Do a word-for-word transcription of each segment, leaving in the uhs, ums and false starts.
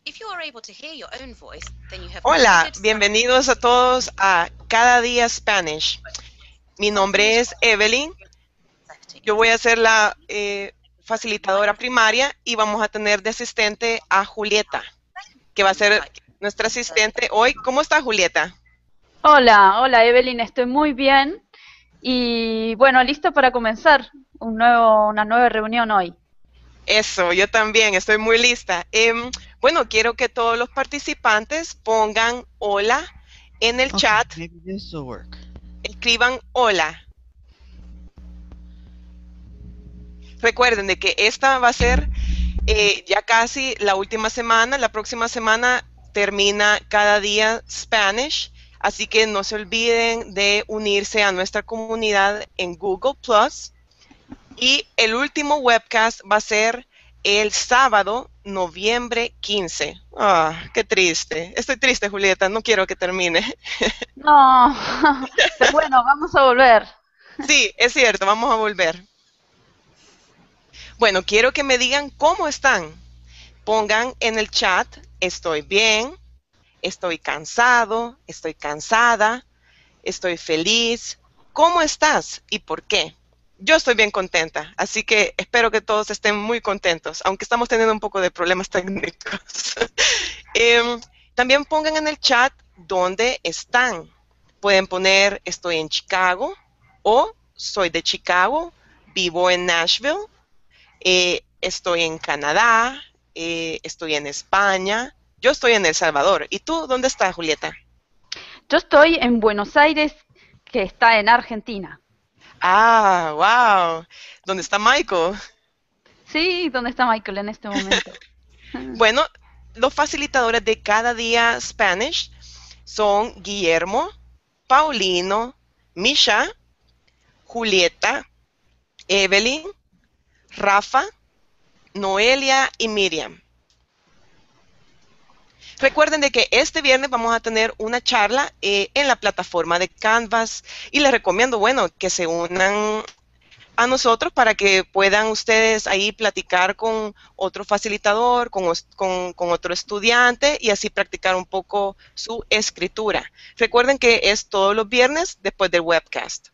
Hola, bienvenidos a todos a Cada Día Spanish. Mi nombre es Evelyn. Yo voy a ser la eh, facilitadora primaria y vamos a tener de asistente a Julieta, que va a ser nuestra asistente hoy. ¿Cómo está, Julieta? Hola, hola Evelyn, estoy muy bien y bueno, lista para comenzar un nuevo, una nueva reunión hoy. Eso, yo también estoy muy lista. Em, bueno, quiero que todos los participantes pongan hola en el Okay, chat. maybe this will work. Escriban hola. Recuerden de que esta va a ser eh, ya casi la última semana. La próxima semana termina Cada Día Spanish. Así que no se olviden de unirse a nuestra comunidad en Google Plus. Y el último webcast va a ser el sábado, noviembre quince. Ah, qué triste. Estoy triste, Julieta. No quiero que termine. No, pero bueno, vamos a volver. Sí, es cierto. Vamos a volver. Bueno, quiero que me digan cómo están. Pongan en el chat, estoy bien, estoy cansado, estoy cansada, estoy feliz. ¿Cómo estás y por qué? Yo estoy bien contenta, así que espero que todos estén muy contentos, aunque estamos teniendo un poco de problemas técnicos. eh, también pongan en el chat dónde están. Pueden poner estoy en Chicago o soy de Chicago, vivo en Nashville, eh, estoy en Canadá, eh, estoy en España, yo estoy en El Salvador. ¿Y tú dónde estás, Julieta? Yo estoy en Buenos Aires, que está en Argentina. Ah, wow. ¿Dónde está Michael? Sí, ¿dónde está Michael en este momento? Bueno, los facilitadores de Cada Día Spanish son Guillermo, Paulino, Misha, Julieta, Evelyn, Rafa, Noelia y Miriam. Recuerden de que este viernes vamos a tener una charla eh, en la plataforma de Canvas y les recomiendo, bueno, que se unan a nosotros para que puedan ustedes ahí platicar con otro facilitador, con, con, con otro estudiante y así practicar un poco su escritura. Recuerden que es todos los viernes después del webcast.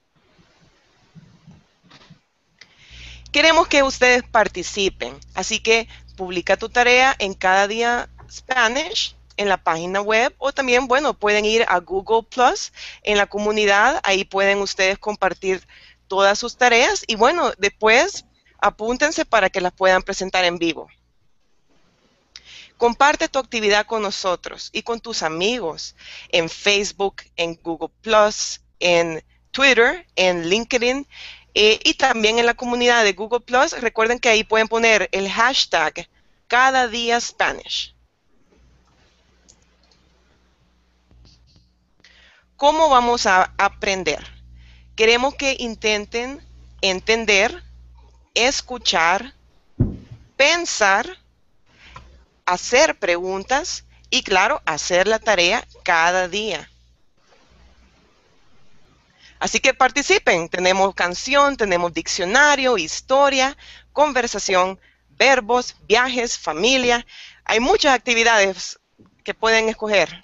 Queremos que ustedes participen, así que publica tu tarea en Cada Día Spanish en la página web o también, bueno, pueden ir a Google Plus en la comunidad, ahí pueden ustedes compartir todas sus tareas y bueno, después apúntense para que las puedan presentar en vivo. Comparte tu actividad con nosotros y con tus amigos en Facebook, en Google Plus, en Twitter, en LinkedIn eh, y también en la comunidad de Google Plus. Recuerden que ahí pueden poner el hashtag Cada Día Spanish. ¿Cómo vamos a aprender? Queremos que intenten entender, escuchar, pensar, hacer preguntas y, claro, hacer la tarea cada día. Así que participen. Tenemos canción, tenemos diccionario, historia, conversación, verbos, viajes, familia. Hay muchas actividades que pueden escoger.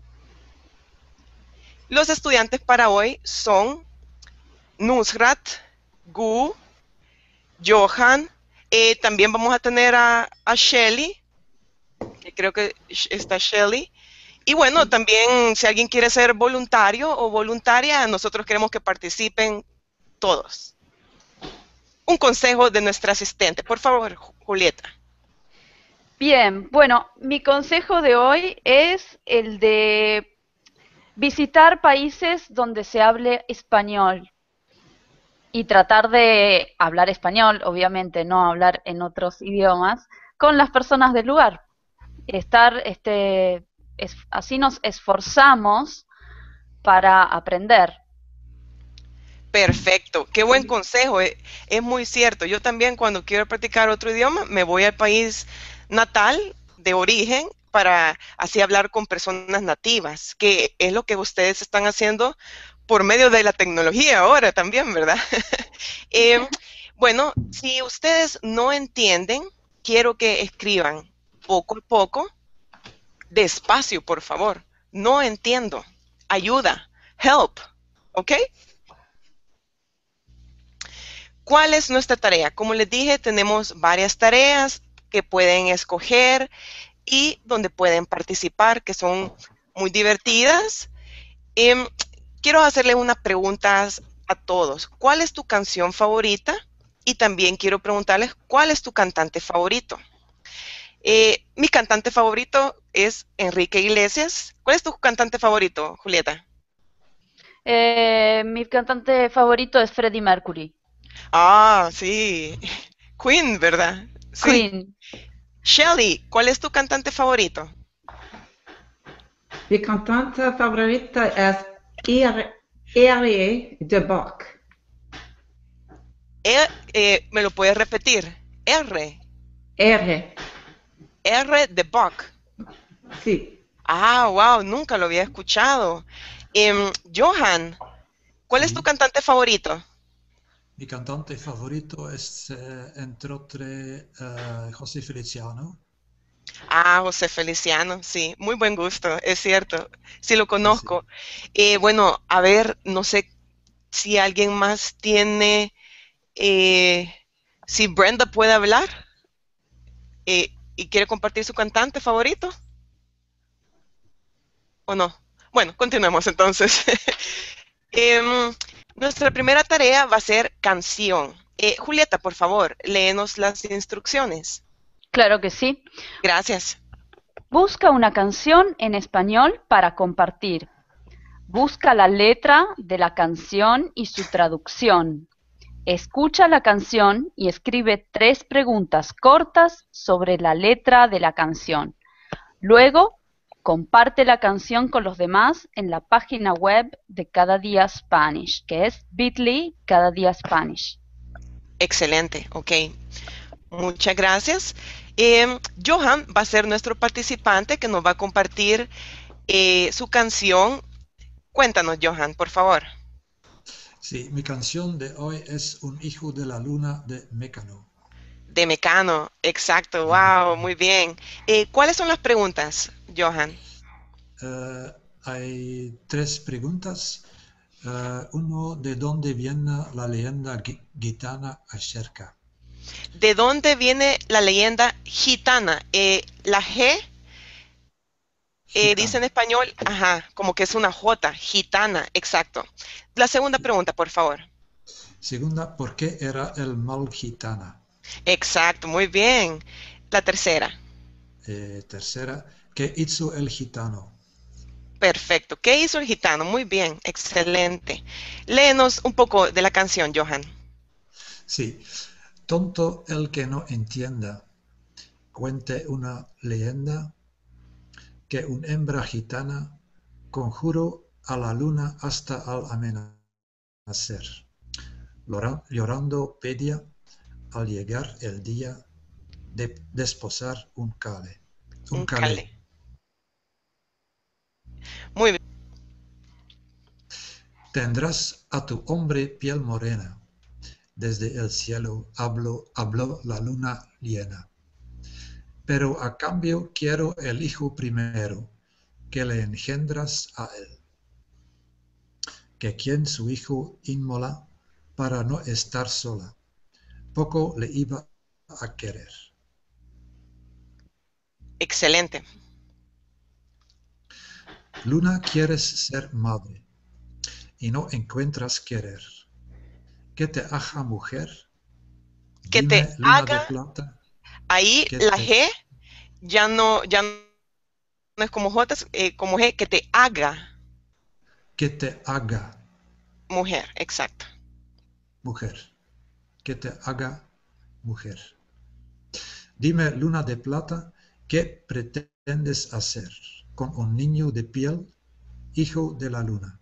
Los estudiantes para hoy son Nusrat, Gu, Johan, eh, también vamos a tener a, a Shelly, que creo que está Shelly. Y bueno, también si alguien quiere ser voluntario o voluntaria, nosotros queremos que participen todos. Un consejo de nuestra asistente. Por favor, Julieta. Bien, bueno, mi consejo de hoy es el de visitar países donde se hable español y tratar de hablar español, obviamente no hablar en otros idiomas, con las personas del lugar. Estar, este, es, así nos esforzamos para aprender. Perfecto, qué buen consejo, es, es muy cierto. Yo también cuando quiero practicar otro idioma me voy al país natal de origen para así hablar con personas nativas, que es lo que ustedes están haciendo por medio de la tecnología ahora también, ¿verdad? eh, bueno, si ustedes no entienden, quiero que escriban poco a poco Despacio, por favor. No entiendo. Ayuda. Help. ¿Ok? ¿Cuál es nuestra tarea? Como les dije, tenemos varias tareas que pueden escoger y donde pueden participar, que son muy divertidas. Eh, quiero hacerle unas preguntas a todos. ¿Cuál es tu canción favorita? Y también quiero preguntarles, ¿cuál es tu cantante favorito? Eh, mi cantante favorito es Enrique Iglesias. ¿Cuál es tu cantante favorito, Julieta? Eh, mi cantante favorito es Freddie Mercury. Ah, sí. Queen, ¿verdad? Sí. Queen. Shelly, ¿cuál es tu cantante favorito? Mi cantante favorita es Erie de Bach. E- eh, ¿Me lo puedes repetir? R. R. R de Bach. Sí. Ah, wow, nunca lo había escuchado. Em, Johan, ¿cuál es tu Sí. cantante favorito? Mi cantante favorito es, eh, entre otros, eh, José Feliciano. Ah, José Feliciano, sí, muy buen gusto, es cierto, sí lo Sí, sí. conozco. Eh, bueno, a ver, no sé si alguien más tiene, eh, si Brenda puede hablar eh, y quiere compartir su cantante favorito, ¿o no? Bueno, continuemos entonces. Em, nuestra primera tarea va a ser canción. Eh, Julieta, por favor, léenos las instrucciones. Claro que sí. Gracias. Busca una canción en español para compartir. Busca la letra de la canción y su traducción. Escucha la canción y escribe tres preguntas cortas sobre la letra de la canción. Luego, comparte la canción con los demás en la página web de Cada Día Spanish, que es bit.ly Cada Día Spanish. Excelente, ok. Muchas gracias. Eh, Johan va a ser nuestro participante que nos va a compartir eh, su canción. Cuéntanos, Johan, por favor. Sí, mi canción de hoy es Un hijo de la luna de Mecano. De Mecano, exacto, wow, muy bien. Eh, ¿cuáles son las preguntas, Johan? Eh, hay tres preguntas. Eh, uno, ¿de dónde viene la leyenda gui- gitana acerca? ¿De dónde viene la leyenda gitana? Eh, la G eh, dice en Gitana. español, ajá, como que es una J, gitana, exacto. La segunda pregunta, por favor. Segunda, ¿por qué era el mal gitana? Exacto, muy bien. La tercera. Eh, tercera, ¿qué hizo el gitano? Perfecto. ¿Qué hizo el gitano? Muy bien, excelente. Léenos un poco de la canción, Johan. Sí, tonto el que no entienda. Cuente una leyenda que una hembra gitana conjuró a la luna hasta al amanecer. Lora- Llorando pedía al llegar el día de desposar un cale. Un Un calé. calé. Muy bien. Tendrás a tu hombre piel morena. Desde el cielo habló, habló la luna llena. Pero a cambio quiero el hijo primero, que le engendras a él. Que quien su hijo inmola para no estar sola, poco le iba a querer. Excelente. Luna, quieres ser madre y no encuentras querer. ¿Qué te haga mujer? Que Dime, te luna de haga, plata, ahí que la te, G ya no, ya no es como J, es, eh, como G, que te haga que te haga mujer, exacto. mujer, que te haga mujer. Dime, luna de plata, ¿qué pretendes hacer con un niño de piel, hijo de la luna?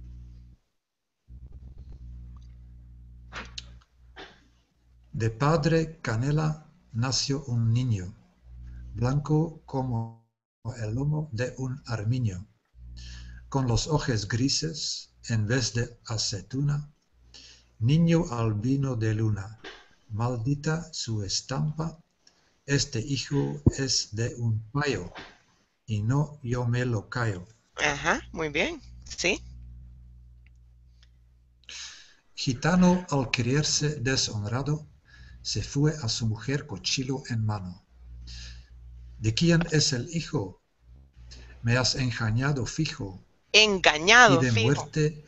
De padre canela nació un niño, blanco como el lomo de un armiño, con los ojos grises en vez de aceituna, niño albino de luna, maldita su estampa, este hijo es de un payo. y no yo me lo callo. Ajá, muy bien. Sí. Gitano, al creerse deshonrado, se fue a su mujer cuchillo en mano. ¿De quién es el hijo? Me has engañado fijo, y Engañado, de fijo. muerte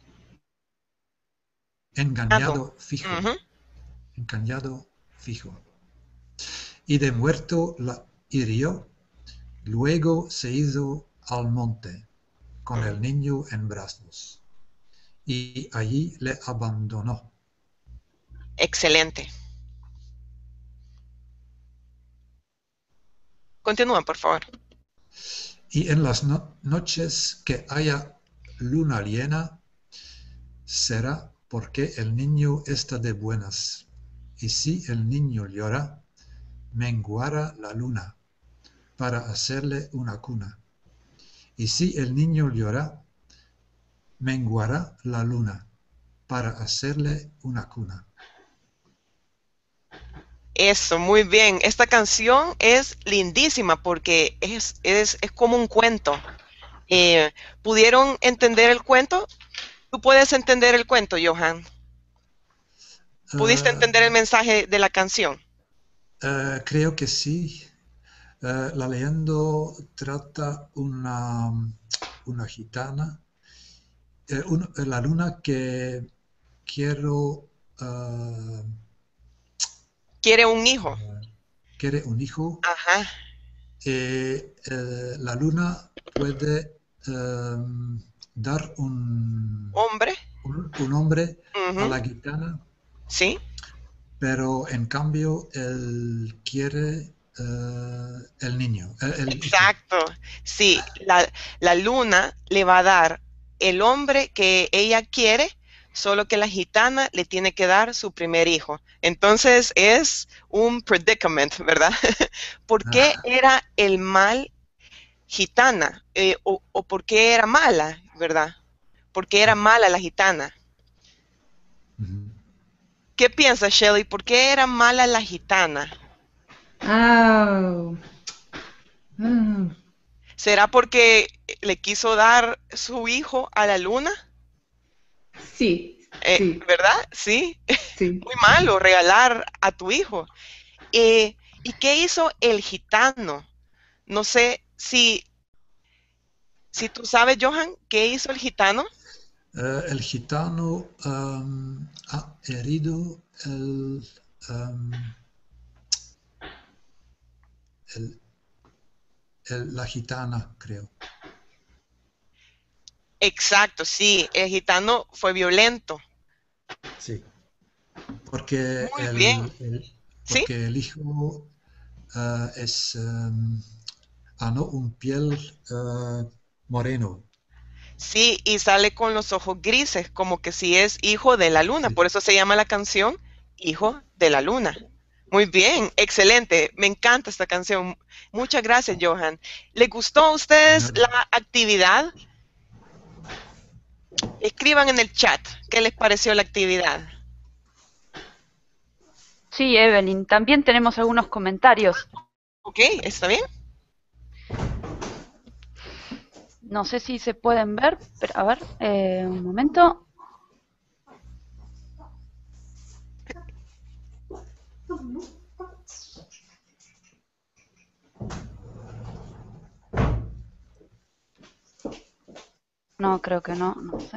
Engañado. engañado fijo, Ujú. engañado fijo. Y de muerto la hirió, luego se hizo al monte, con el niño en brazos, y allí le abandonó. Excelente. Continúa, por favor. Y en las no- noches que haya luna llena, será porque el niño está de buenas. Y si el niño llora, menguará la luna para hacerle una cuna. Y si el niño llora, menguará la luna para hacerle una cuna. Eso, muy bien. Esta canción es lindísima porque es, es, es como un cuento. Eh, ¿Pudieron entender el cuento? ¿Tú puedes entender el cuento, Johan? ¿Pudiste Uh, entender el mensaje de la canción? uh, creo que sí. Uh, la leyenda trata una, una gitana, eh, un, la luna que quiero, uh, Quiere un hijo. quiere un hijo. Ajá. Eh, eh, la luna puede um, dar un, Hombre. un, un hombre Uh-huh. a la gitana, Sí. pero en cambio él quiere uh, el niño. El, el Exacto. Hijo. Sí, la, la luna le va a dar el hombre que ella quiere, solo que la gitana le tiene que dar su primer hijo. Entonces es un predicament, ¿verdad? ¿Por qué Ah. era el mal gitana? Eh, o, o por qué era mala, ¿verdad? ¿Por qué era mala la gitana? Uh-huh. ¿Qué piensas, Shelly? ¿Por qué era mala la gitana? Oh. Mm. ¿Será porque le quiso dar su hijo a la luna? Sí, Eh, sí, ¿Verdad? Sí. sí. Muy malo regalar a tu hijo. Eh, ¿Y qué hizo el gitano? No sé si, si tú sabes, Johan, ¿qué hizo el gitano? Uh, el gitano um, ha herido el, um, el, el, la gitana, creo. Exacto, sí, el gitano fue violento. Sí. Porque, Muy el, bien. el, ¿Sí? porque el hijo uh, es um, ah, no, un piel uh, moreno. Sí, y sale con los ojos grises, como que si es hijo de la luna. Sí. Por eso se llama la canción Hijo de la Luna. Muy bien, excelente. Me encanta esta canción. Muchas gracias, Johan. ¿Les gustó a ustedes la actividad? Escriban en el chat qué les pareció la actividad. Sí, Evelyn, también tenemos algunos comentarios. Ok, ¿está bien? No sé si se pueden ver, pero a ver, eh, un momento. No, creo que no, no sé.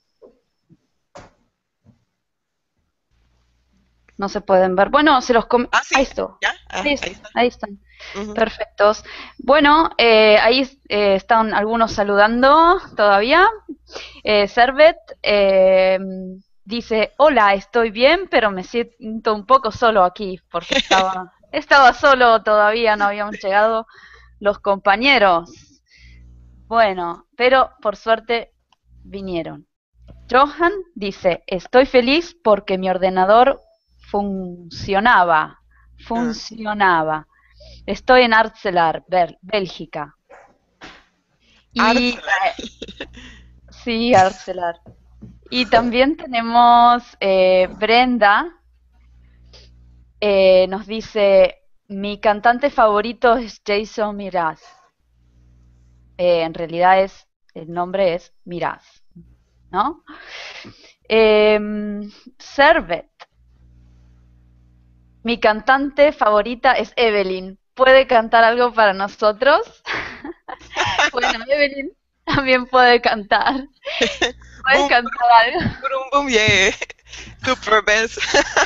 No se pueden ver. Bueno, se los com ah, sí. Ahí está. ¿Ya? Ah, ahí, ahí está. ahí están. Uh-huh. Perfectos. Bueno, eh, ahí eh, están algunos saludando todavía. Eh, Servet eh, dice, hola, estoy bien, pero me siento un poco solo aquí, porque estaba, estaba solo todavía, no habían llegado los compañeros. Bueno, pero por suerte vinieron. Johan dice, estoy feliz porque mi ordenador funcionaba, funcionaba. Estoy en Arcelar, Bélgica. Y Arcelar. sí, Arcelar. Y también tenemos eh, Brenda, eh, nos dice, mi cantante favorito es Jason Mraz. eh, en realidad es, el nombre es Miraz, ¿no? Eh, Servet. Mi cantante favorita es Evelyn. ¿Puede cantar algo para nosotros? Bueno, Evelyn también puede cantar. ¿Puedes Boom, cantar algo? boom, boom, yeah. Super best.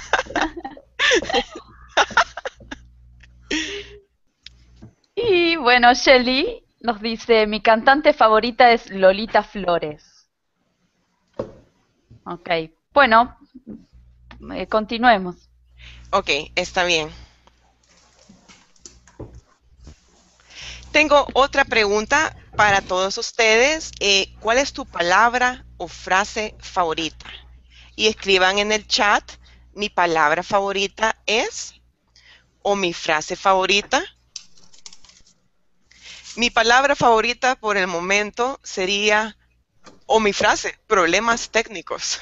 Y bueno, Shelly nos dice, mi cantante favorita es Lolita Flores. Ok, bueno, eh, continuemos. Ok, está bien. Tengo otra pregunta para todos ustedes. Eh, ¿Cuál es tu palabra o frase favorita? Y escriban en el chat, mi palabra favorita es, o mi frase favorita. Mi palabra favorita por el momento sería, o mi frase, problemas técnicos.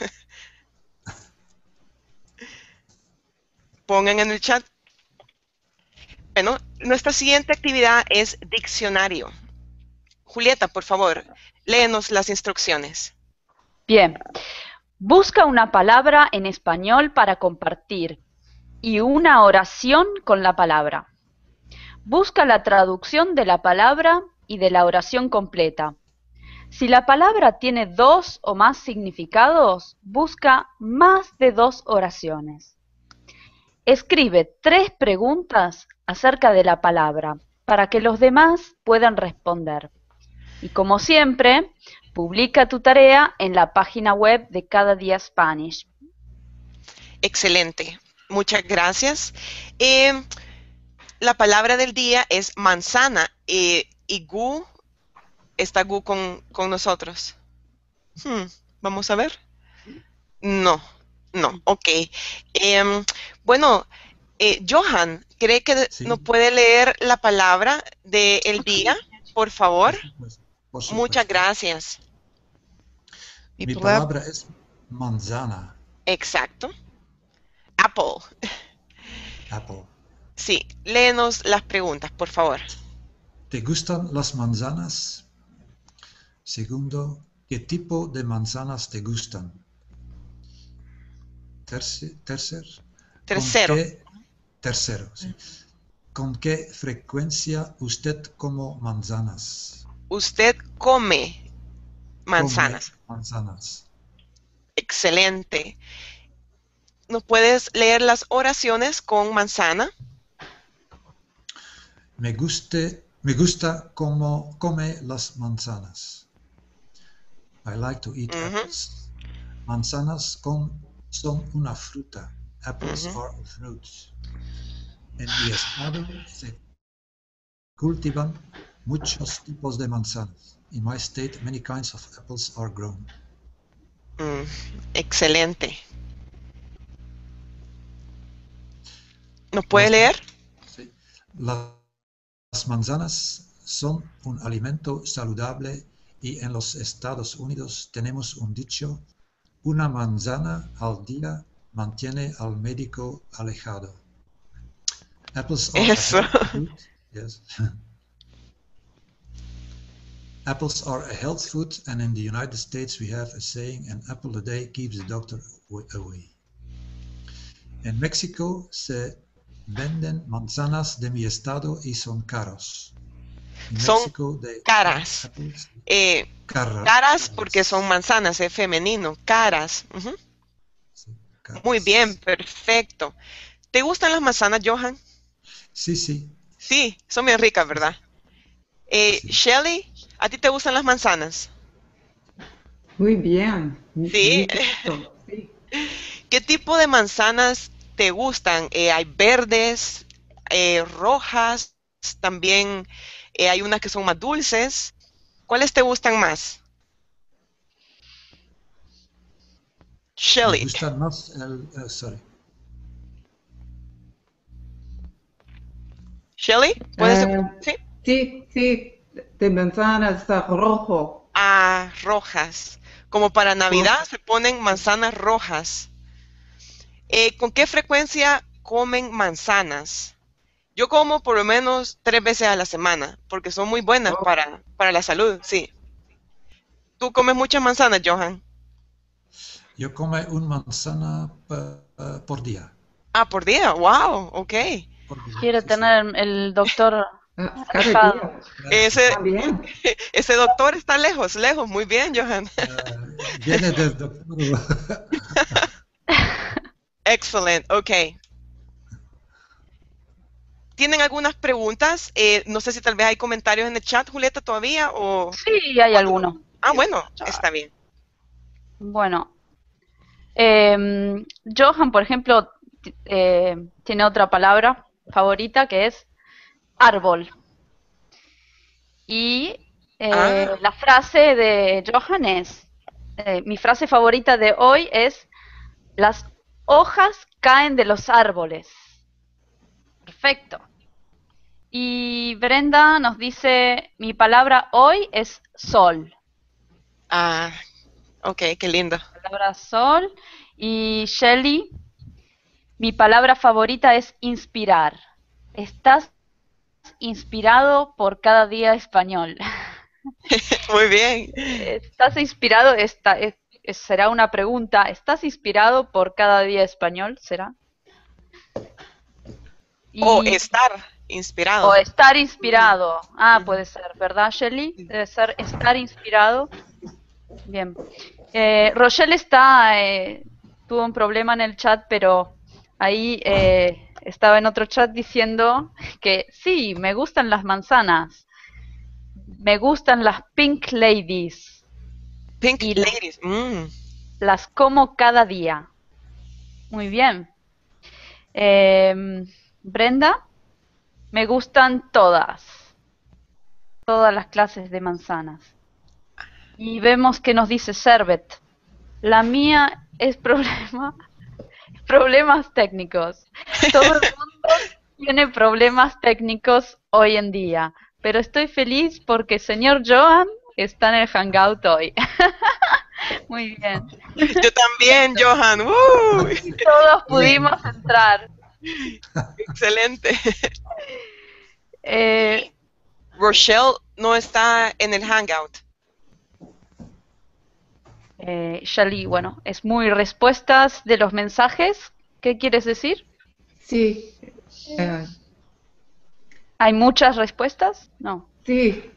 Pongan en el chat. Bueno, nuestra siguiente actividad es diccionario. Julieta, por favor, léenos las instrucciones. Bien, busca una palabra en español para compartir y una oración con la palabra. Busca la traducción de la palabra y de la oración completa. Si la palabra tiene dos o más significados, busca más de dos oraciones. Escribe tres preguntas acerca de la palabra para que los demás puedan responder. Y como siempre, publica tu tarea en la página web de Cada Día Spanish. Excelente. Muchas gracias. Eh, la palabra del día es manzana. Eh, y Gu, ¿está Gu con, con nosotros? Hmm, vamos a ver. No, no, ok. Eh, bueno, eh, Johan, ¿cree que Sí. nos puede leer la palabra del día, por favor? Por supuesto, por supuesto. Muchas gracias. Mi palabra es manzana. Exacto. Apple. Apple. Sí, léenos las preguntas, por favor. ¿Te gustan las manzanas? Segundo, ¿qué tipo de manzanas te gustan? Terce- tercer, ¿con Tercero. qué- tercero, sí. ¿Con qué frecuencia usted come manzanas? Usted come manzanas. Come manzanas. Excelente. ¿Nos puedes leer las oraciones con manzana? Me, guste, me gusta cómo come las manzanas. I like to eat Ujú. apples. Manzanas con, son una fruta. Apples Ujú. are a fruit. En mi estado se cultivan muchos tipos de manzanas. In my state, many kinds of apples are grown. Mm, excelente. ¿Nos puede Las- leer? Sí. Las manzanas son un alimento saludable y en los Estados Unidos tenemos un dicho, una manzana al día mantiene al médico alejado. Apples are Eso. a health food. Yes. Apples are a health food, and in the United States we have a saying, an apple a day keeps the doctor away. En México se venden manzanas de mi estado y son caros. En Son México de caras. apples, Eh, cara- caras porque son manzanas, es femenino. Caras. Ujú. sí, caras. Muy bien, perfecto. ¿Te gustan las manzanas, Johan? Sí, sí. Sí, son bien ricas, ¿verdad? Eh, Sí. Shelly, ¿a ti te gustan las manzanas? Muy bien. Sí. Muy gusto, sí. ¿Qué tipo de manzanas te gustan? Eh, hay verdes, eh, rojas, también eh, hay unas que son más dulces. ¿Cuáles te gustan más? Me Shelly. gustan más el, eh, sorry. Shelly, ¿puedes? Eh, Sí. Sí, sí, de manzanas a rojo. Ah, rojas. Como para Navidad se ponen manzanas rojas. Eh, ¿con qué frecuencia comen manzanas? Yo como por lo menos tres veces a la semana, porque son muy buenas Oh. para, para la salud, sí. ¿Tú comes muchas manzanas, Johan? Yo como una manzana pa- uh, por día. Ah, por día, wow, ok. Por día, Quiero sí, tener el doctor Ah, cada alejado. día. sí. Ese, También. ese doctor está lejos, lejos, muy bien, Johan. Uh, viene del doctor. Excelente, ok. ¿Tienen algunas preguntas? Eh, no sé si tal vez hay comentarios en el chat, Julieta, todavía, o... Sí, hay alguno. Ah, bueno, está bien. Bueno, em, Johan, por ejemplo, t- eh, tiene otra palabra favorita que es árbol. Y eh, Ah, la frase de Johan es, eh, mi frase favorita de hoy es, las hojas caen de los árboles. Perfecto. Y Brenda nos dice, mi palabra hoy es sol. ah, ok, qué lindo. Palabra sol. Y Shelly, mi palabra favorita es inspirar. Estás inspirado por cada día español. Muy bien. ¿Estás inspirado? Esta, es- es- será una pregunta. ¿Estás inspirado por cada día español? ¿Será? O Y, estar inspirado. o estar inspirado. Ah, Ujú. puede ser, ¿verdad, Shelly? Debe ser estar inspirado. Bien. Eh, Rochelle está, eh, tuvo un problema en el chat, pero ahí eh, estaba en otro chat diciendo que sí, me gustan las manzanas, me gustan las pink ladies Pink y las, ladies. Mm. las como cada día. Muy bien. Em, Brenda, me gustan todas, todas las clases de manzanas. Y vemos que nos dice Servet. La mía es problema problemas técnicos. Todo el mundo tiene problemas técnicos hoy en día, pero estoy feliz porque señor Johan está en el Hangout hoy. Muy bien. Yo también, Johan. ¡Uh! Todos pudimos entrar. Excelente. Eh, Rochelle no está en el Hangout. eh, Shali, bueno, es muy respuestas de los mensajes. ¿Qué quieres decir? Sí. eh, ¿Hay muchas respuestas? No, sí.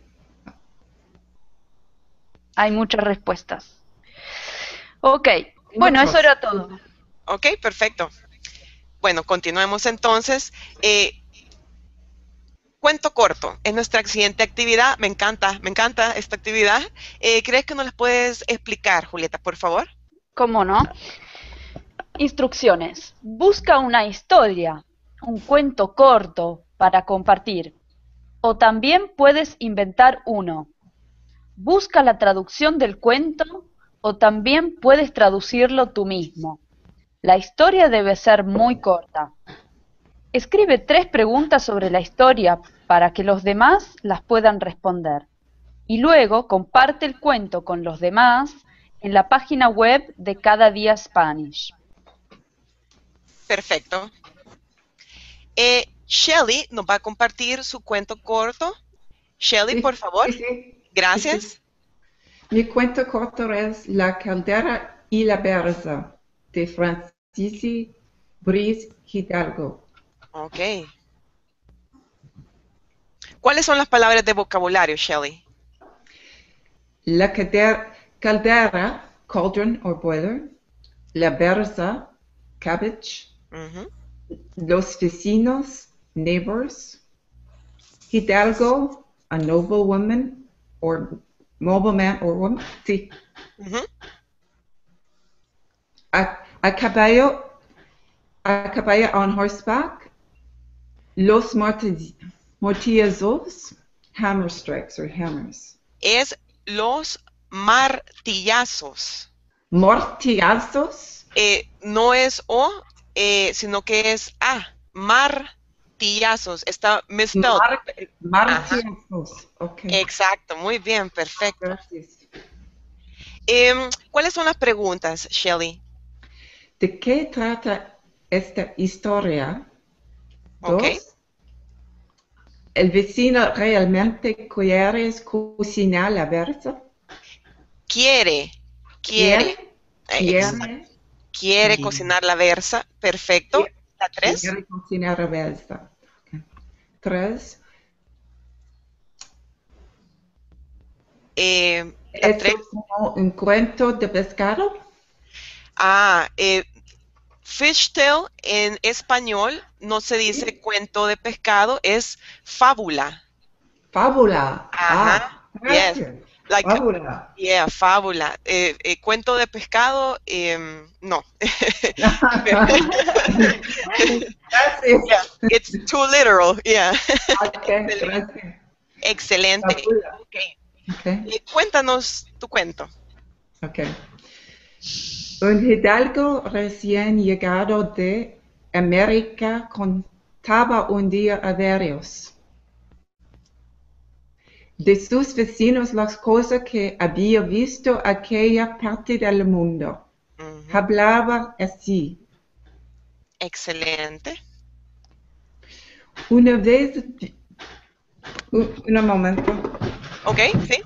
hay muchas respuestas. Ok, bueno, eso Muchos. era todo. Ok, perfecto. Bueno, continuemos entonces. Eh, cuento corto es nuestra siguiente actividad. Me encanta, me encanta esta actividad. Eh, ¿Crees que nos las puedes explicar, Julieta, por favor? ¿Cómo no? Instrucciones. Busca una historia, un cuento corto para compartir. O también puedes inventar uno. Busca la traducción del cuento o también puedes traducirlo tú mismo. La historia debe ser muy corta. Escribe tres preguntas sobre la historia para que los demás las puedan responder. Y luego comparte el cuento con los demás en la página web de Cada Día Spanish. Perfecto. Eh, Shelly nos va a compartir su cuento corto. Shelly, Sí, por favor. sí, sí. Gracias. Sí, sí. Mi cuento corto es La caldera y la berza de Francis Brice Hidalgo. Ok. ¿Cuáles son las palabras de vocabulario, Shelly? La calder- caldera, cauldron or boiler. La berza, cabbage. Ujú. Los vecinos, neighbors. Hidalgo, a noblewoman or nobleman or woman. Sí. Ujú. A, a caballo, a caballo on horseback. Los marti- martillazos, hammer strikes or hammers. Es los martillazos. Martillazos, Eh, no es O, eh, sino que es A. Martillazos. Está misspelled. mar- martillazos. Ok, Exacto, muy bien, perfecto. gracias. Em, ¿cuáles son las preguntas, Shelly? ¿De qué trata esta historia? Ok. Dos, el vecino realmente quiere cocinar la versa. Quiere, quiere, Quiere, exacto, quiere, quiere Sí. cocinar la versa. Perfecto. La tres. quiere cocinar la versa. Ok. Tres. Eh, la ¿Es tres. como un cuento de pescado? Ah, eh, fishtail en español no se dice cuento de pescado, es fábula. Fábula. Ajá. Ah, Yes. gracias. Like, Fábula. yeah, fábula. Eh, eh, cuento de pescado, em, no. Gracias. Yeah, it's too literal. Yeah. Ok, gracias. Excelente. Fábula. Okay. Ok, Eh, cuéntanos tu cuento. ok. Un hidalgo recién llegado de América contaba un día a varios de sus vecinos las cosas que había visto aquella parte del mundo. Ujú. Hablaba así. Excelente. Una vez, un, un momento. Ok, sí.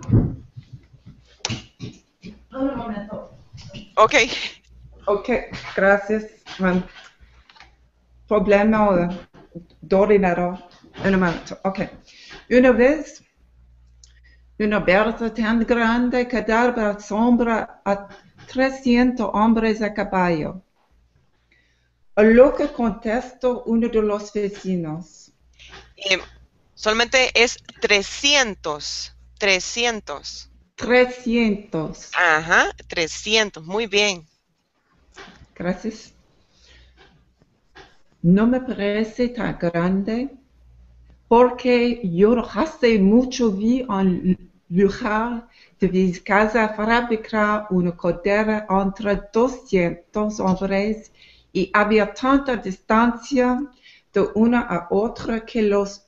Un momento. Ok. Ok, gracias. Um, problema de ordenador. Un momento. Ok. Una vez, una versa tan grande que daba sombra a trescientos hombres a caballo. A lo que contestó uno de los vecinos. Eh, solamente es trescientos. trescientos. Trescientos. Ajá, trescientos. Muy bien. Gracias. No me parece tan grande porque yo hace mucho vi un lugar de mi casa fabricar una cordera entre doscientos hombres y había tanta distancia de una a otra que los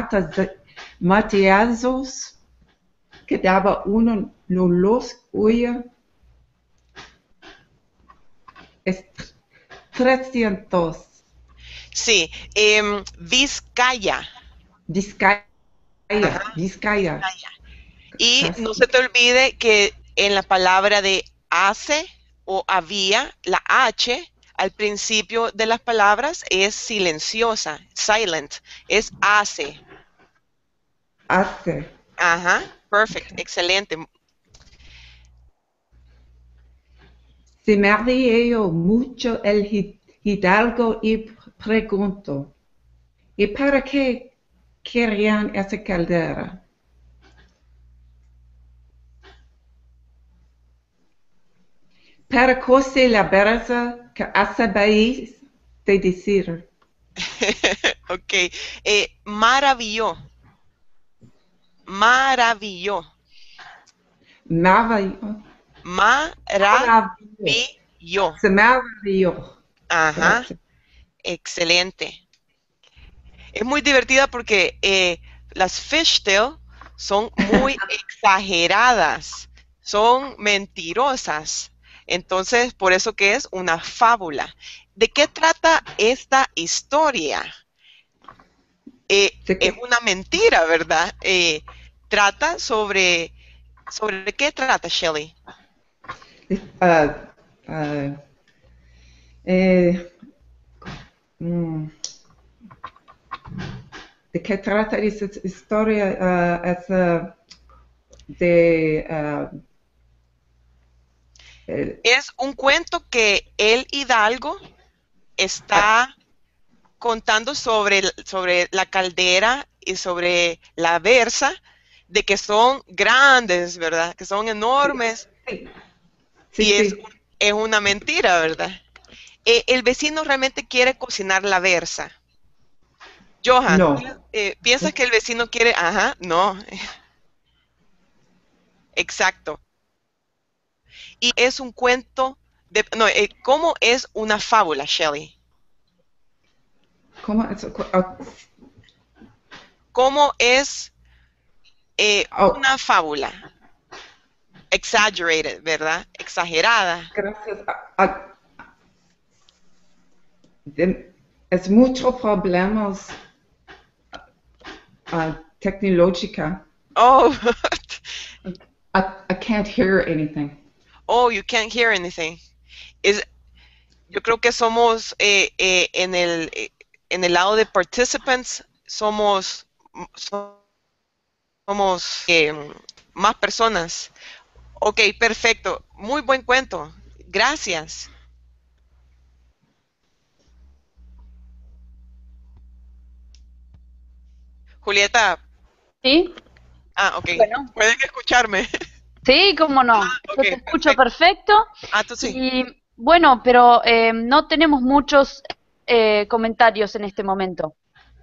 matazos que daba uno no los oía. Es trescientos. Sí, em, Vizcaya. Vizcaya, Ajá, Vizcaya. Vizcaya. Y no se te olvide que en la palabra de hace o había, la H al principio de las palabras es silenciosa, silent, es hace. Hace. Ajá, perfect, excelente. Se me rió mucho el hidalgo y preguntó, ¿y para qué querían esa caldera? Para cocer la berza que acabáis de decir. Ok, eh, maravilló. Maravilló. Maravilló. Maravilló. Se maravilló. Ajá, Gracias. excelente. Es muy divertida porque eh, las fishtail son muy exageradas, son mentirosas. Entonces, por eso que es una fábula. ¿De qué trata esta historia? Eh, ¿De es qué? una mentira, ¿verdad? Eh, trata sobre, ¿sobre qué trata, Shelley? Ah, ah, eh, mm, ¿de qué trata esa historia? Ah, es ah, de ah, el- Es un cuento que el Hidalgo está contando sobre, sobre la caldera y sobre la versa, de que son grandes, ¿verdad? Que son enormes sí, y sí, es, sí. es una mentira, ¿verdad? Eh, el vecino realmente quiere cocinar la versa. Johan, No. eh, ¿piensas que el vecino quiere? Ajá, no. Exacto. Y es un cuento de, no, eh, ¿cómo es una fábula, Shelley? ¿Cómo es? Ah, ¿Cómo es eh, oh, una fábula? Exaggerated, ¿verdad? Exagerada. gracias. a- a- de- es muchos problemas uh, tecnológica. Oh, I, I can't hear anything. oh, you can't hear anything. Es, yo creo que somos eh, eh, en el eh, en el lado de participants somos somos eh, más personas. Ok, perfecto. Muy buen cuento. Gracias. Julieta. ¿Sí? Ah, ok. Bueno. Pueden escucharme. Sí, cómo no. Ah, Yo okay, te escucho perfecto. Ah, tú sí. Y bueno, pero eh, no tenemos muchos eh, comentarios en este momento.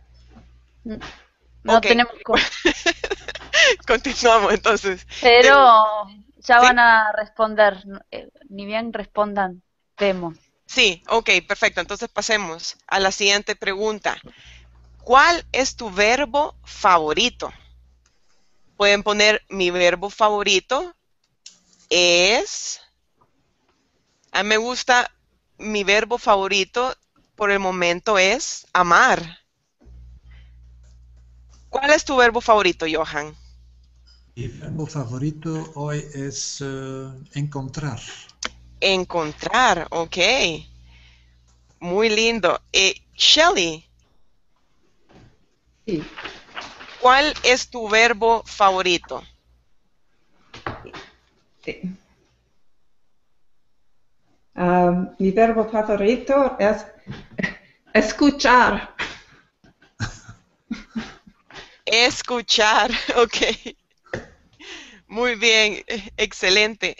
No Okay. tenemos. Continuamos entonces. Pero ya ¿Sí? van a responder. Eh, ni bien respondan, vemos. Sí, ok, perfecto. Entonces pasemos a la siguiente pregunta. ¿Cuál es tu verbo favorito? Pueden poner mi verbo favorito es... A mí me gusta, mi verbo favorito por el momento es amar. ¿Cuál es tu verbo favorito, Johan? Mi verbo favorito hoy es uh, encontrar. Encontrar, ok. Muy lindo. Eh, Shelly. Sí. ¿Cuál es tu verbo favorito? Sí. Um, mi verbo favorito es escuchar. Escuchar, ok. Muy bien, excelente.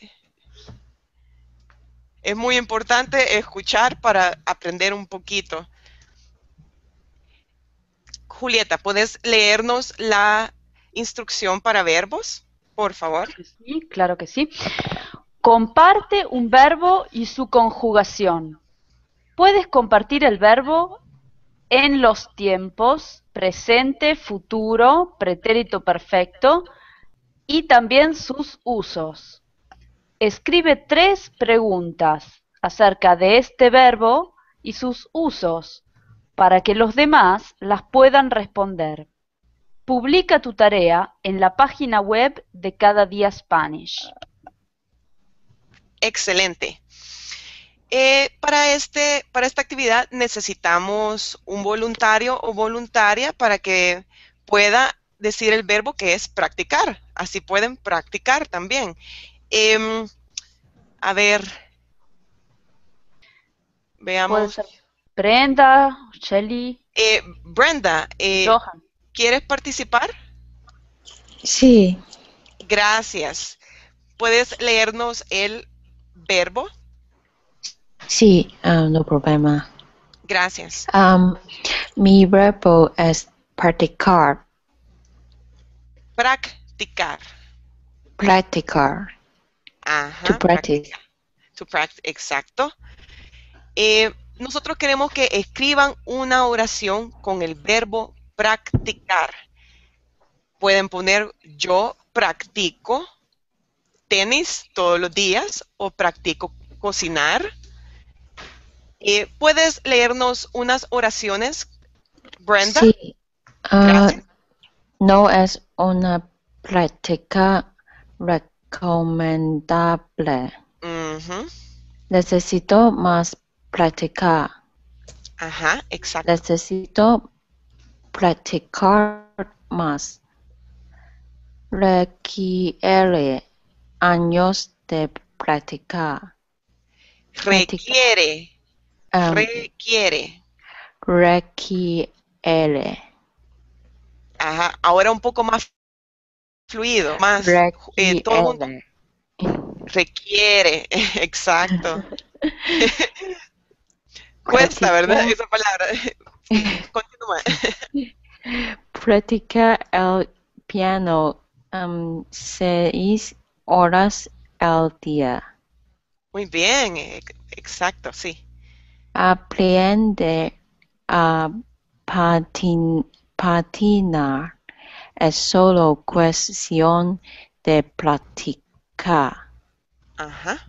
Es muy importante escuchar para aprender un poquito. Julieta, ¿puedes leernos la instrucción para verbos, por favor? Sí, claro que sí. Comparte un verbo y su conjugación. Puedes compartir el verbo en los tiempos presente, futuro, pretérito perfecto y también sus usos. Escribe tres preguntas acerca de este verbo y sus usos para que los demás las puedan responder. Publica tu tarea en la página web de Cada Día Spanish. Excelente. Eh, para, este, para esta actividad necesitamos un voluntario o voluntaria para que pueda decir el verbo que es practicar. Así pueden practicar también. Eh, a ver, veamos. Puede ser Brenda, Shelly, Eh, Brenda, eh, Johan. ¿quieres participar? Sí, Gracias. ¿Puedes leernos el verbo? sí, ah, no problema. Gracias. Um, mi verbo es practicar, Practicar. practicar, Ajá. to practice. practicar. To practice, exacto. Eh, nosotros queremos que escriban una oración con el verbo practicar. Pueden poner yo practico tenis todos los días o practico cocinar. Eh, ¿Puedes leernos unas oraciones, Brenda? Sí, ah, Gracias. no es una práctica recomendable. Ujú. Necesito más practicar. Ajá, exacto. Necesito practicar más. Requiere años de practicar. Requiere. Um, Requiere. requiere. Ajá, ahora un poco más fluido, más eh, todo el mundo. Requiere, exacto. Cuesta, ¿verdad? Esa palabra. Continúa. Practica el piano um, seis horas al día. Muy bien, exacto, sí. Aprende a patin, patinar. Es solo cuestión de practicar. Ajá.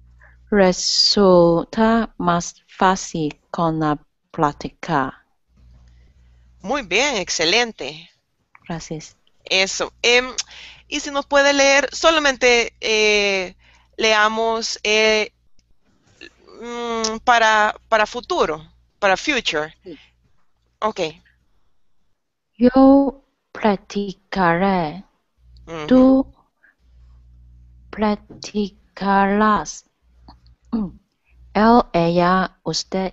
Resulta más fácil con la práctica. Muy bien, excelente. Gracias. Eso. Em, y si nos puede leer, solamente eh, leamos eh, mm, para, para futuro, para future. Sí. Ok. Yo practicaré. Ujú. Tú practicarás. Él, ella, usted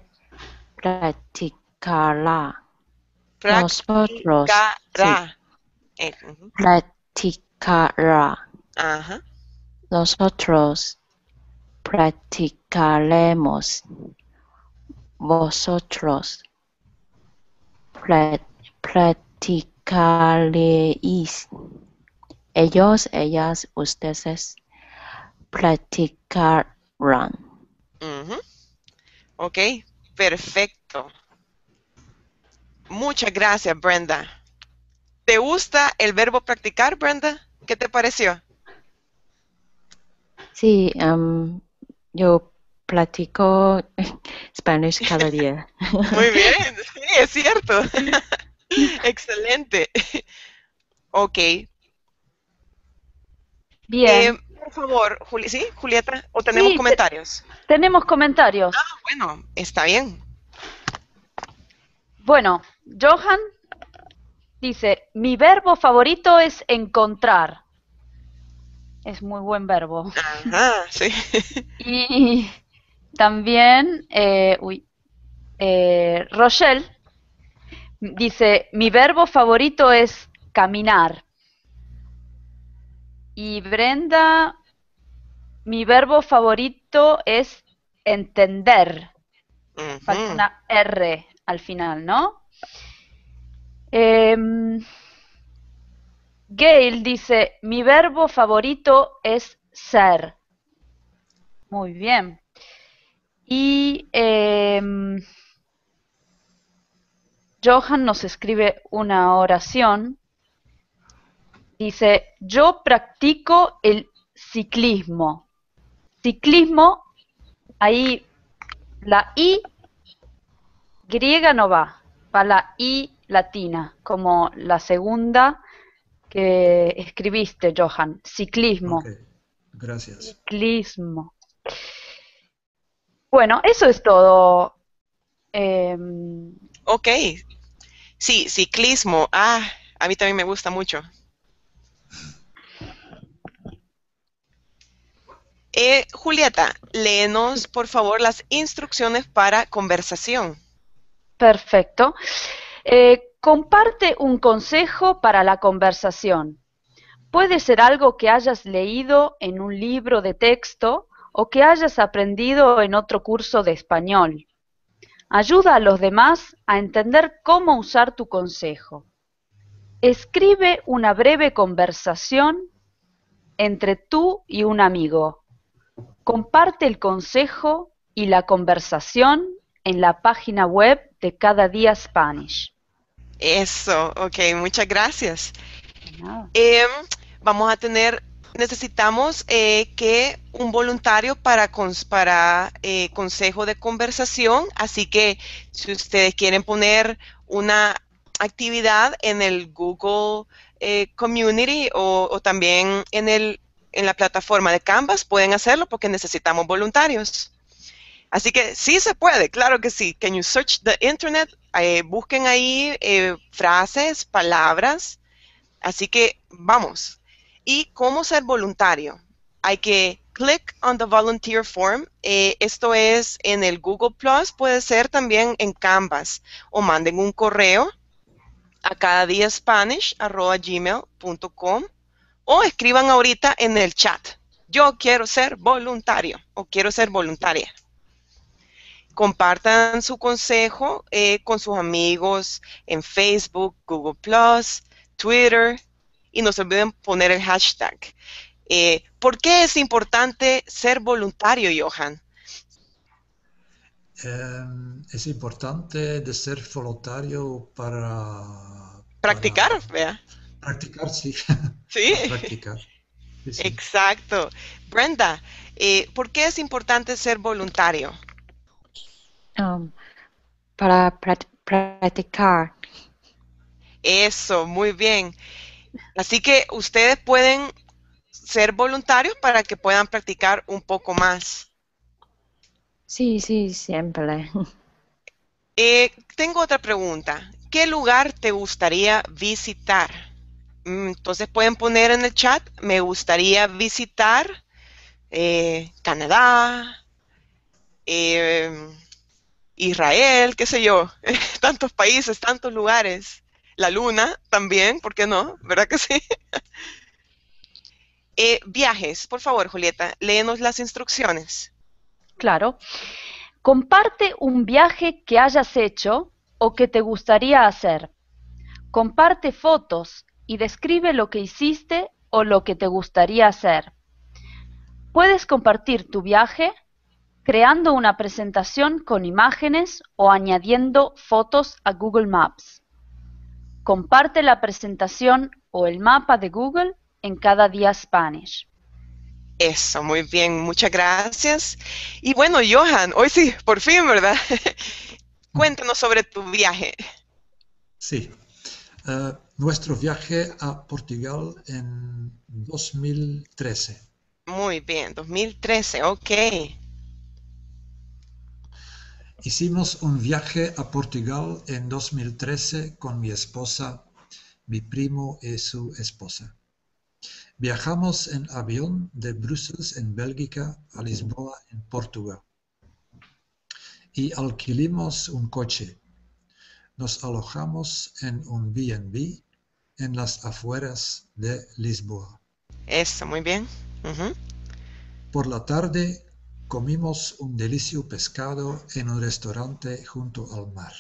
practicará. Nosotros sí, Practicará. Eh, ujú. practicará. Ajá. Nosotros practicaremos. Vosotros pra- practicaréis. Ellos, ellas, ustedes practicarán. Ujú. Ok, perfecto. Muchas gracias, Brenda. ¿Te gusta el verbo practicar, Brenda? ¿Qué te pareció? Sí, um, yo practico español cada día. Muy bien, sí, es cierto. Excelente. Ok. Bien. Eh, por favor, Juli, ¿sí, Julieta? ¿O tenemos Sí, te- comentarios? tenemos comentarios. Ah, bueno, está bien. Bueno, Johan dice, mi verbo favorito es encontrar. Es muy buen verbo. Ajá, sí. Y también, eh, uy, eh, Rochelle dice, mi verbo favorito es caminar. Y Brenda, mi verbo favorito es entender. Falta Ujú. una R al final, ¿no? Em, Gail dice, mi verbo favorito es ser. Muy bien. Y em, Johan nos escribe una oración. Dice, yo practico el ciclismo. Ciclismo, ahí la I griega no va, va la I latina, como la segunda que escribiste, Johan. Ciclismo. Ok, gracias. Ciclismo. Bueno, eso es todo. Em, Ok. Sí, ciclismo. Ah, a mí también me gusta mucho. Eh, Julieta, léenos, por favor, las instrucciones para conversación. perfecto. Eh, comparte un consejo para la conversación. Puede ser algo que hayas leído en un libro de texto o que hayas aprendido en otro curso de español. Ayuda a los demás a entender cómo usar tu consejo. Escribe una breve conversación entre tú y un amigo. Comparte el consejo y la conversación en la página web de Cada Día Spanish. Eso, ok, muchas gracias. Nada. Eh, vamos a tener, necesitamos eh, que un voluntario para, cons- para eh, consejo de conversación, así que si ustedes quieren poner una actividad en el Google eh, Community o, o también en, el, en la plataforma de Canvas, pueden hacerlo porque necesitamos voluntarios. Así que sí se puede, claro que sí. Can you search the internet? Eh, busquen ahí eh, frases, palabras. Así que vamos. ¿Y cómo ser voluntario? Hay que click on the volunteer form. Eh, esto es en el Google Plus, puede ser también en Canvas. O manden un correo a cadadiaspanish arroba gmail punto com o escriban ahorita en el chat. Yo quiero ser voluntario o quiero ser voluntaria. Compartan su consejo eh, con sus amigos en Facebook, Google Plus, Twitter y no se olviden poner el hashtag. Eh, ¿Por qué es importante ser voluntario, Johan? Eh, es importante de ser voluntario para, Practicar, para ¿vea? practicar, sí, Sí, para practicar. Sí, sí. exacto. Brenda, eh, ¿por qué es importante ser voluntario? Um, para prac- practicar. Eso, muy bien. Así que ustedes pueden ser voluntarios para que puedan practicar un poco más. Sí, sí, siempre. Eh, tengo otra pregunta. ¿Qué lugar te gustaría visitar? Mm, Entonces pueden poner en el chat, me gustaría visitar eh, Canadá, eh, Israel, qué sé yo, tantos países, tantos lugares. La luna también, ¿por qué no? ¿Verdad que sí? Eh, viajes, por favor, Julieta, léenos las instrucciones. Claro. Comparte un viaje que hayas hecho o que te gustaría hacer. Comparte fotos y describe lo que hiciste o lo que te gustaría hacer. Puedes compartir tu viaje creando una presentación con imágenes o añadiendo fotos a Google Maps. Comparte la presentación o el mapa de Google en Cada Día Spanish. Eso, muy bien, muchas gracias. Y bueno, Johan, hoy sí, por fin, ¿verdad? Cuéntanos sobre tu viaje. Sí. Uh, nuestro viaje a Portugal en dos mil trece. Muy bien, dos mil trece, ok. Hicimos un viaje a Portugal en dos mil trece con mi esposa, mi primo y su esposa. Viajamos en avión de Bruselas en Bélgica a Lisboa en Portugal. Y alquilimos un coche. Nos alojamos en un B and B en las afueras de Lisboa. Eso, muy bien. Uh-huh. Por la tarde comimos un delicioso pescado en un restaurante junto al mar.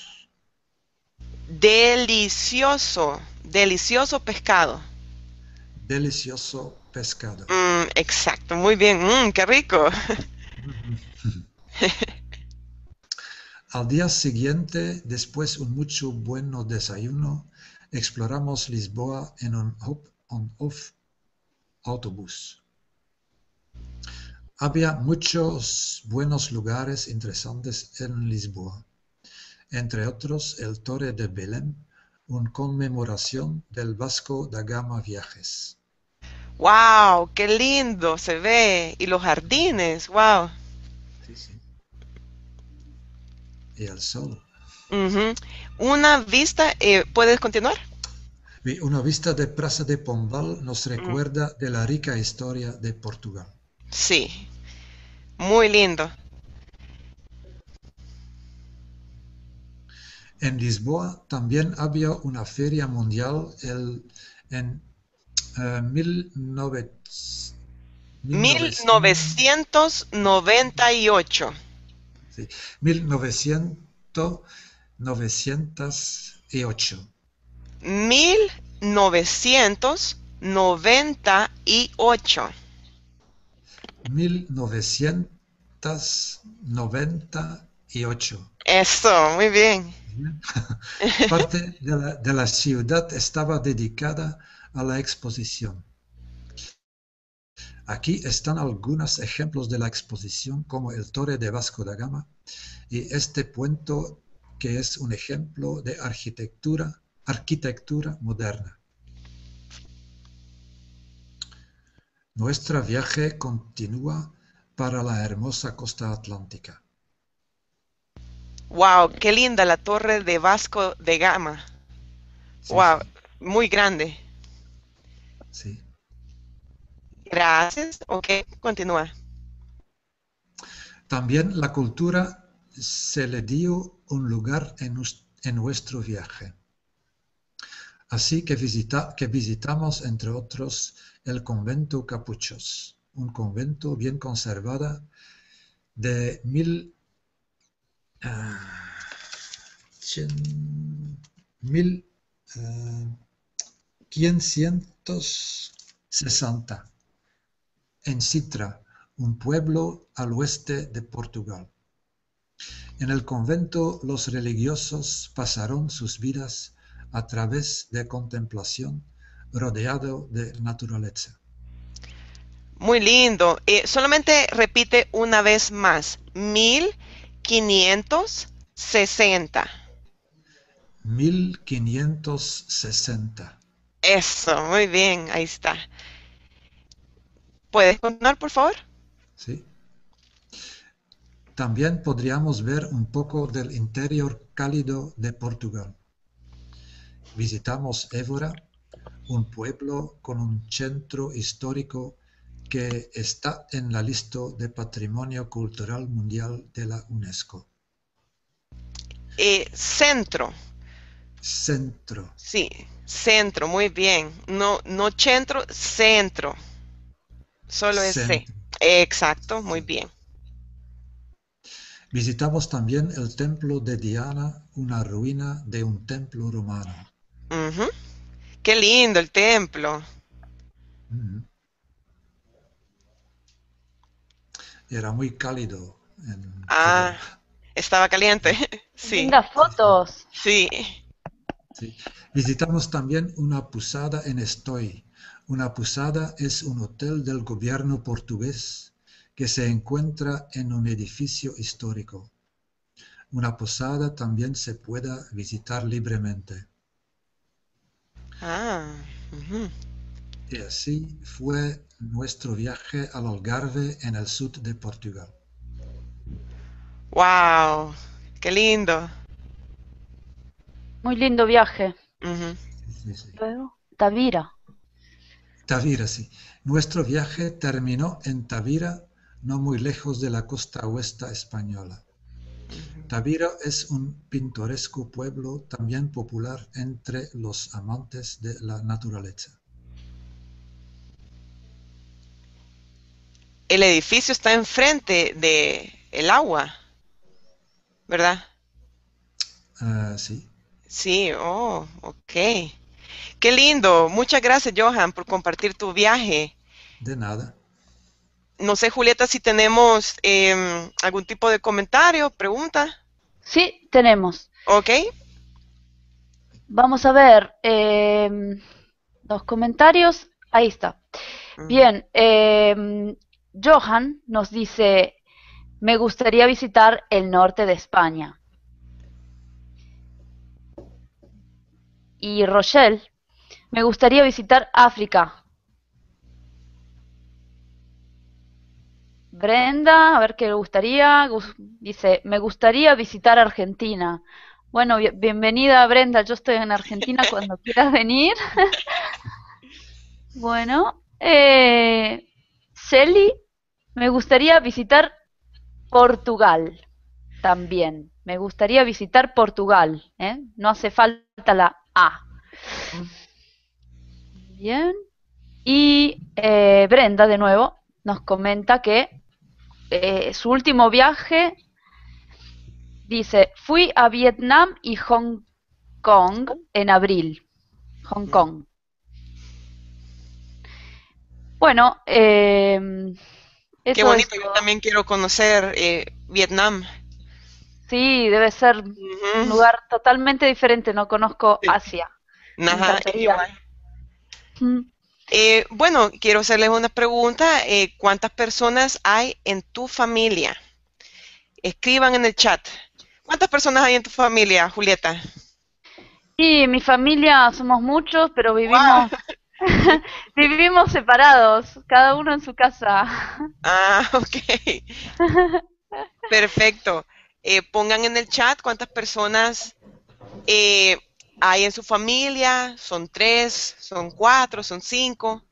Delicioso, delicioso pescado. Delicioso pescado. Mm, exacto, muy bien, mm, qué rico. Al día siguiente, después de un mucho bueno desayuno, exploramos Lisboa en un on-off autobús. Había muchos buenos lugares interesantes en Lisboa, entre otros el Torre de Belém, una conmemoración del Vasco da Gama Viajes. Wow, qué lindo se ve. Y los jardines, wow. Sí, sí. Y el sol. Uh-huh. Una vista, eh, ¿puedes continuar? Y una vista de Praça de Pombal nos recuerda mm. de la rica historia de Portugal. Sí, muy lindo. En Lisboa también había una feria mundial el, en uh, mil novecientos noventa y ocho. Sí, mil novecientos noventa y ocho. mil novecientos noventa y ocho. mil novecientos noventa y ocho. Eso, muy bien. Parte de la, de la ciudad estaba dedicada a la exposición. Aquí están algunos ejemplos de la exposición, como el Torre de Vasco da Gama y este puente que es un ejemplo de arquitectura, arquitectura moderna. Nuestro viaje continúa para la hermosa costa atlántica. Wow, qué linda la Torre de Vasco da Gama. Sí, wow, sí. Muy grande. Sí. Gracias. Ok, continúa. También la cultura se le dio un lugar en, en nuestro viaje. Así que, visita, que visitamos, entre otros, el convento Capuchos, un convento bien conservado de mil, uh, mil uh, quinientos sesenta en Sintra, un pueblo al oeste de Portugal. En el convento los religiosos pasaron sus vidas a través de contemplación, rodeado de naturaleza. Muy lindo. Eh, solamente repite una vez más. mil quinientos sesenta. mil quinientos sesenta. Eso, muy bien, ahí está. ¿Puedes continuar, por favor? ¿Sí? También podríamos ver un poco del interior cálido de Portugal. Visitamos Évora, un pueblo con un centro histórico que está en la lista de Patrimonio Cultural Mundial de la UNESCO. Eh, centro. Centro. Sí, centro, muy bien. No, no centro, centro. Solo es C. Centro. Exacto, muy Sí. bien. Visitamos también el templo de Diana, una ruina de un templo romano. Ujú. Qué lindo el templo. Mm. Era muy cálido en Ah, Évora. estaba caliente. Sí, Lindas fotos. sí. Sí. Visitamos también una posada en Estoy. Una posada es un hotel del gobierno portugués que se encuentra en un edificio histórico. Una posada también se puede visitar libremente. Ah, ujú. Y así fue nuestro viaje al Algarve en el sur de Portugal. Wow, qué lindo. Muy lindo viaje. Ujú. Sí, sí, sí. Luego, Tavira. Tavira, sí. Nuestro viaje terminó en Tavira, no muy lejos de la costa oeste española. Tavira es un pintoresco pueblo también popular entre los amantes de la naturaleza. El edificio está enfrente de el agua, ¿verdad? Ah, sí, Sí, oh, ok. Qué lindo. Muchas gracias, Johan, por compartir tu viaje. de nada. No sé, Julieta, si tenemos em, algún tipo de comentario, pregunta. Sí, tenemos. Ok. Vamos a ver em, los comentarios. Ahí está. Ujú. Bien, em, Johan nos dice, me gustaría visitar el norte de España. Y Rochelle, me gustaría visitar África. Brenda, a ver qué le gustaría. gus- Dice, me gustaría visitar Argentina. Bueno, bi- bienvenida Brenda, yo estoy en Argentina cuando quieras venir. Bueno, eh, Shelly, me gustaría visitar Portugal también. Me gustaría visitar Portugal, ¿eh? No hace falta la A. Bien. Y eh, Brenda, de nuevo, nos comenta que eh, su último viaje, dice, fui a Vietnam y Hong Kong en abril. Hong Kong. Bueno, eh, Qué eso es bonito. Yo todo. también quiero conocer eh, Vietnam. Sí, debe ser un Ujú. lugar totalmente diferente. No conozco Sí. Asia. Me Ajá, encantaría. igual. Mm. Eh, bueno, quiero hacerles una pregunta. Eh, ¿cuántas personas hay en tu familia? Escriban en el chat. ¿Cuántas personas hay en tu familia, Julieta? Y mi familia somos muchos, pero Wow. vivimos vivimos separados, cada uno en su casa. Ah, ok. Perfecto. Eh, pongan en el chat cuántas personas eh, hay en su familia. ¿Son tres? ¿Son cuatro? ¿Son cinco?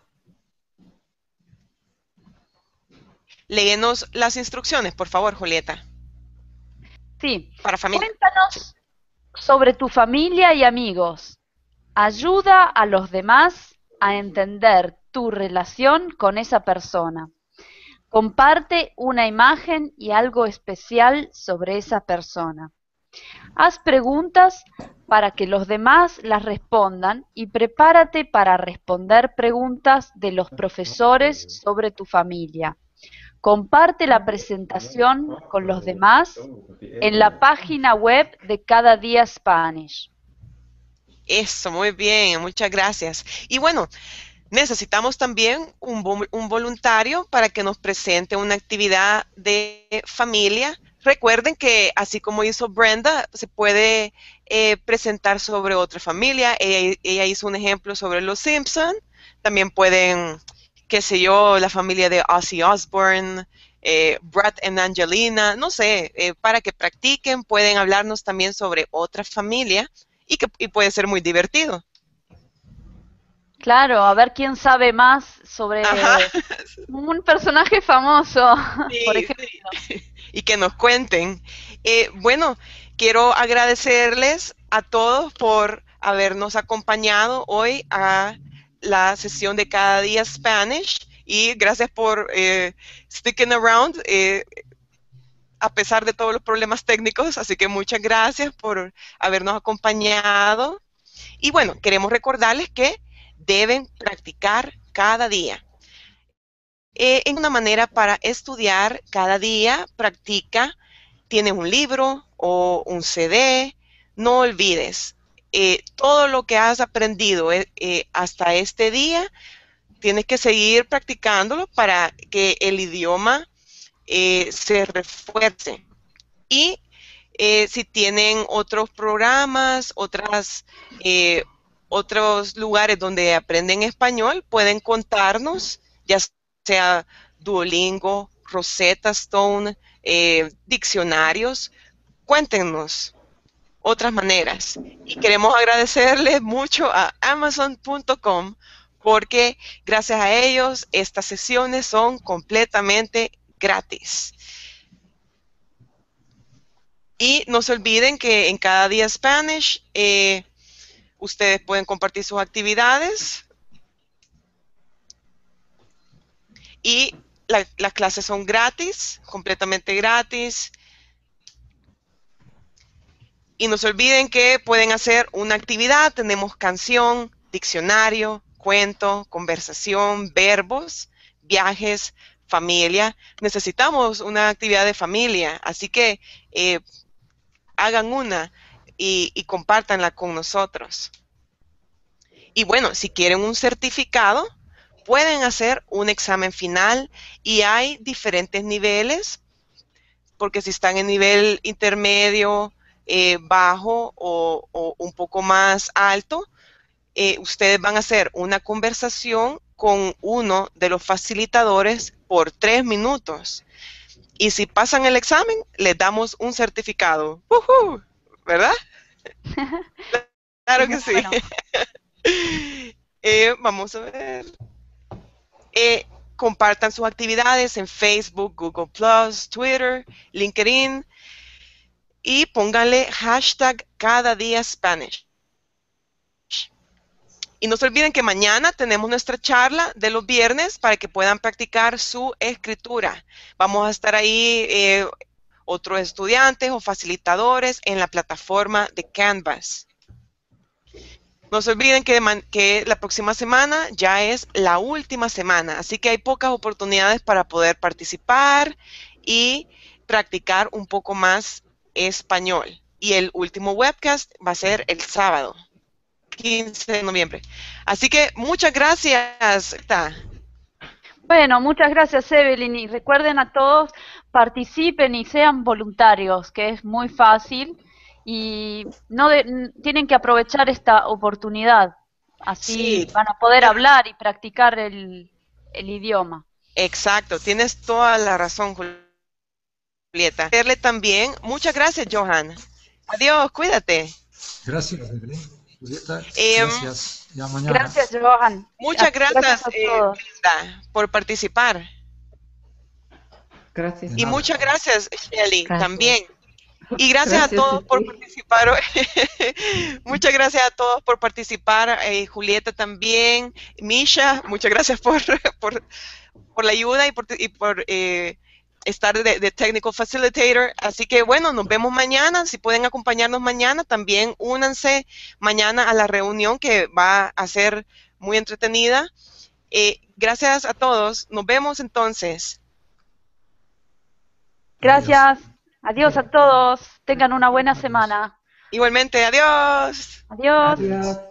Léenos las instrucciones, por favor, Julieta, Sí, para familia. Sí. cuéntanos sobre tu familia y amigos. Ayuda a los demás a entender tu relación con esa persona. Comparte una imagen y algo especial sobre esa persona. Haz preguntas para que los demás las respondan y prepárate para responder preguntas de los profesores sobre tu familia. Comparte la presentación con los demás en la página web de Cada Día Spanish. Eso, muy bien, muchas gracias. Y bueno, necesitamos también un, un voluntario para que nos presente una actividad de familia recuerden que así como hizo Brenda, se puede eh, presentar sobre otra familia. Ella, ella hizo un ejemplo sobre los Simpson. También pueden, qué sé yo, la familia de Ozzy Osbourne, eh, Brad and Angelina, no sé, eh, para que practiquen. Pueden hablarnos también sobre otra familia y que y puede ser muy divertido. Claro, a ver quién sabe más sobre Ajá. un personaje famoso, Sí, por ejemplo. sí. Y que nos cuenten. Eh, bueno, quiero agradecerles a todos por habernos acompañado hoy a la sesión de Cada Día Spanish y gracias por eh, sticking around eh, a pesar de todos los problemas técnicos, así que muchas gracias por habernos acompañado. Y bueno, queremos recordarles que deben practicar cada día. Eh, en una manera para estudiar cada día, practica, tienes un libro o un C D, no olvides, eh, todo lo que has aprendido eh, eh, hasta este día, tienes que seguir practicándolo para que el idioma eh, se refuerce. Y eh, si tienen otros programas, otras, eh, otros lugares donde aprenden español, pueden contarnos, ya sea Duolingo, Rosetta Stone, eh, diccionarios, cuéntenos otras maneras. Y queremos agradecerles mucho a Amazon punto com porque gracias a ellos estas sesiones son completamente gratis. Y no se olviden que en Cada Día Spanish eh, ustedes pueden compartir sus actividades y la, las clases son gratis, completamente gratis. Y no se olviden que pueden hacer una actividad, tenemos canción, diccionario, cuento, conversación, verbos, viajes, familia. Necesitamos una actividad de familia, así que eh, hagan una y, y compártanla con nosotros. Y bueno, si quieren un certificado, pueden hacer un examen final y hay diferentes niveles, porque si están en nivel intermedio, eh, bajo o, o un poco más alto, eh, ustedes van a hacer una conversación con uno de los facilitadores por tres minutos. Y si pasan el examen, les damos un certificado. ¡Woohoo! ¿Verdad? Claro que sí. Bueno. eh, vamos a ver. Eh, compartan sus actividades en Facebook, Google plus, Twitter, LinkedIn y pónganle hashtag Cada Día Spanish. Y no se olviden que mañana tenemos nuestra charla de los viernes para que puedan practicar su escritura. Vamos a estar ahí eh, otros estudiantes o facilitadores en la plataforma de Canvas. No se olviden que, que la próxima semana ya es la última semana, así que hay pocas oportunidades para poder participar y practicar un poco más español. Y el último webcast va a ser el sábado, quince de noviembre. Así que muchas gracias. Bueno, muchas gracias, Evelyn. Y recuerden a todos, participen y sean voluntarios, que es muy fácil. Y no de, tienen que aprovechar esta oportunidad, así Sí, van a poder hablar y practicar el, el idioma. Exacto, tienes toda la razón, Julieta. Hacerle también, muchas gracias, Johan. Adiós, cuídate. Gracias, Evelyn. Julieta, eh, gracias. Ya mañana. Gracias, Johan. Muchas gracias, gracias a eh, todos. Brenda, por participar. Gracias. Y muchas gracias, Shelly, Gracias. también. Y gracias, Gracias a todos a por ti. participar hoy. Muchas gracias a todos por participar. Eh, Julieta también. Misha, muchas gracias por, por, por la ayuda y por, y por eh, estar de, de Technical Facilitator. Así que bueno, nos vemos mañana. Si pueden acompañarnos mañana, también únanse mañana a la reunión que va a ser muy entretenida. Eh, gracias a todos. Nos vemos entonces. Gracias. Adiós a todos. Tengan una buena semana. Igualmente, adiós. Adiós. Adiós.